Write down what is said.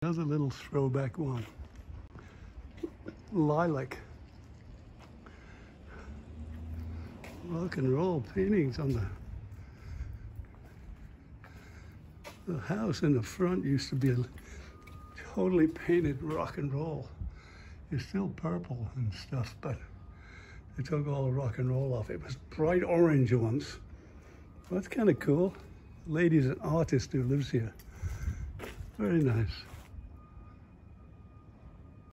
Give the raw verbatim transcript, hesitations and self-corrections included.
Another little throwback one. Lilac. Rock and roll paintings on the the house in the front used to be a totally painted rock and roll. It's still purple and stuff, but they took all the rock and roll off. It was bright orange once. Well, that's kind of cool. The lady's an artist who lives here. Very nice.